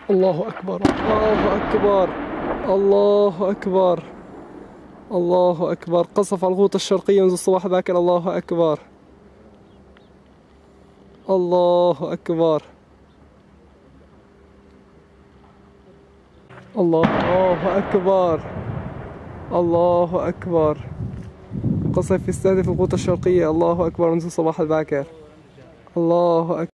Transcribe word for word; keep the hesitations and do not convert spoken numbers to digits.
الله أكبر، الله أكبر، الله أكبر، الله أكبر. قصف الغوطة الشرقية منذ الصباح باكر. الله أكبر، الله أكبر، الله أكبر، الله أكبر. قصف يستهدف الغوطة الشرقية. الله أكبر منذ الصباح الباكر. الله أكبر.